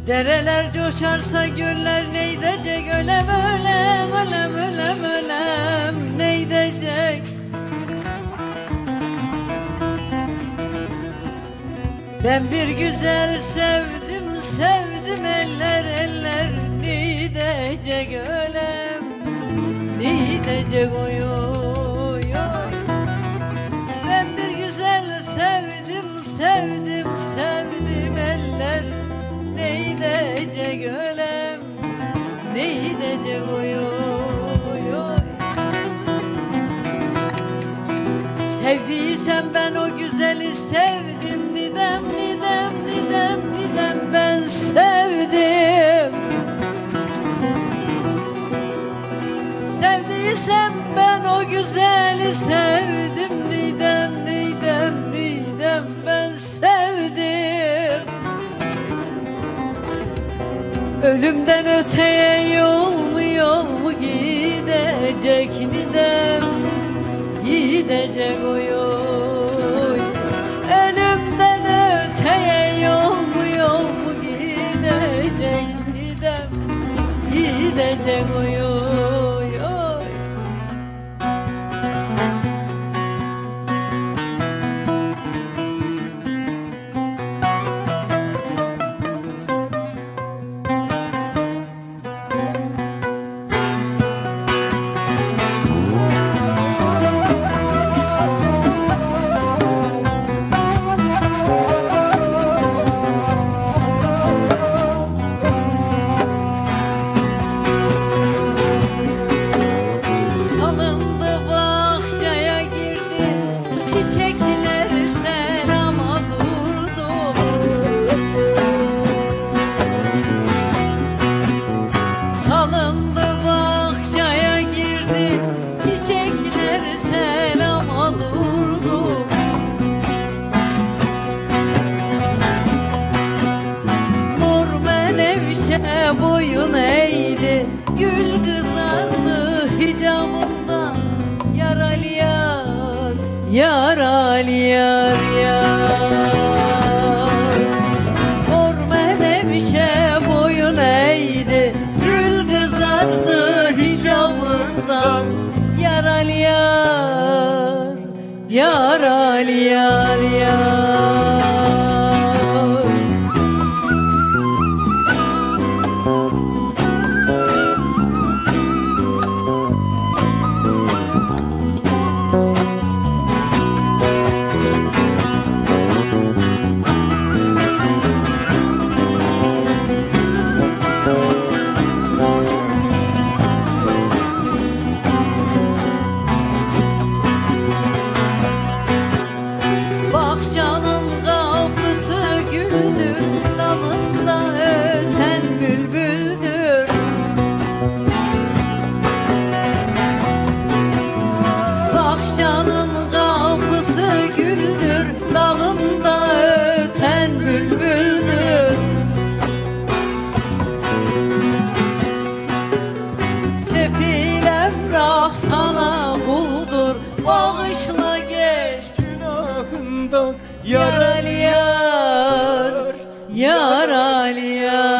Dereler coşarsa göller neydecek? Ölem ölem ölem ölem ölem neydecek? Ben bir güzel sevdim sevdim eller eller neydecek? Ölem neydecek? Oy oy oy. Ben bir güzel sevdim sevdim sevdim eller neydecek? Ölem neydecek? Oy oy oy. Sevdiysem ben o güzeli sevdim, nidem nidem nidem nidem ben sevdim. Sevdiysem ben o güzeli sevdim, nidem nidem nidem ben sevdim. Ölümden öteye yol mu gidecek? Nidem gidecek oy oy. Ölümden öteye yol mu gidecek? Nidem gidecek oy oy oy. Çiçekler selama durdu. Salındı bahçeye girdi, çiçekler selama durdu. Mor menevşe boyun eğdi, gül kızardı hicabında. Yaralı yar, yaralı yar yar. Mor menevşe boyun eğdi, gül kızardı hicabından. Yaralı yar, yaralı yar yar. Bahçanın kapısı güldür, dalında öten bülbüldür. Bahçanın kapısı güldür, dalında öten bülbüldür. Sefil emrah sana kuldur, bağışla geç günahından. Yaralı yar, yaralı yar.